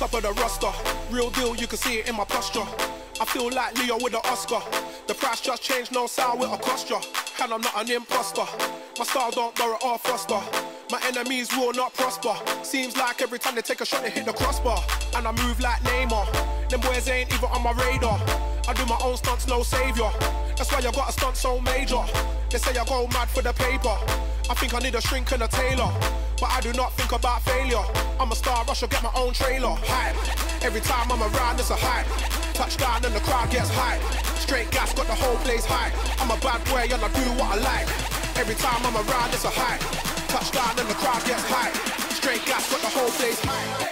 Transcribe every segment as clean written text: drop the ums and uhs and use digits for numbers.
top of the roster. Real deal, you can see it in my posture. I feel like Leo with the Oscar. The price just changed, no sound with a cost ya. And I'm not an imposter. My style don't borrow or foster. My enemies will not prosper. Seems like every time they take a shot, they hit the crossbar. And I move like Neymar. Them boys ain't even on my radar. I do my own stunts, no savior. That's why I got a stunt so major. They say I go mad for the paper. I think I need a shrink and a tailor, but I do not think about failure. I'm a star, I should get my own trailer. Hype. Every time I'm around, it's a hype. Touchdown and the crowd gets hype. Straight gas, got the whole place hype. I'm a bad boy and I do what I like. Every time I'm around, it's a hype. Touchdown and the crowd gets hype. Straight gas, got the whole place hype.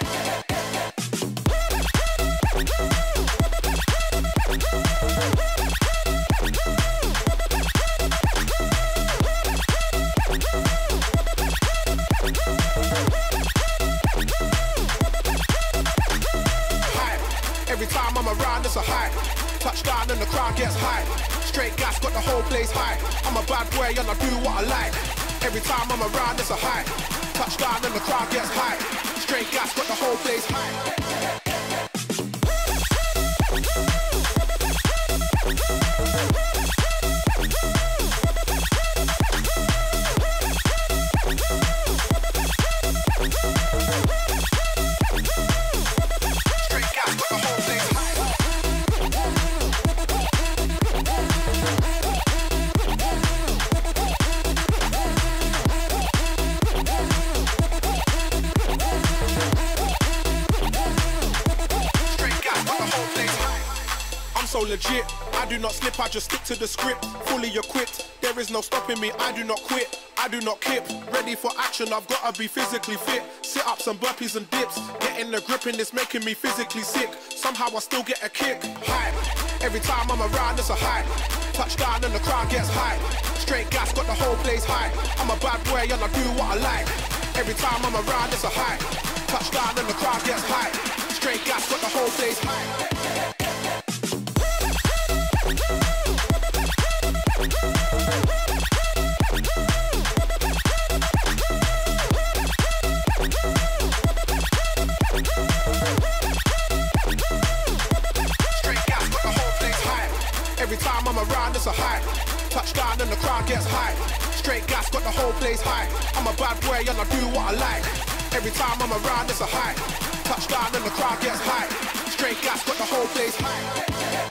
Every time I'm around, it's a hype. Touchdown and the crowd gets hype. Straight gas, got the whole place hype. I'm a bad boy and I do what I like. Every time I'm around, it's a hype. Touchdown and the crowd gets hype. Straight gas, got the whole place hype. So legit, I do not slip, I just stick to the script. Fully equipped, there is no stopping me, I do not quit, I do not kip. Ready for action, I've gotta be physically fit. Sit-ups and burpees and dips, getting the grip in this making me physically sick. Somehow I still get a kick. Hype, every time I'm around it's a hype. Touchdown and the crowd gets hype. Straight gas, got the whole place hype. I'm a bad boy and I do what I like. Every time I'm around it's a hype. Touchdown and the crowd gets hype. Straight gas, got the whole place hype. Every time I'm around, it's a hype. Touchdown and the crowd gets hype. Straight gas, got the whole place hype. I'm a bad boy and I do what I like. Every time I'm around, it's a hype. Touchdown and the crowd gets hype. Straight gas, got the whole place hype.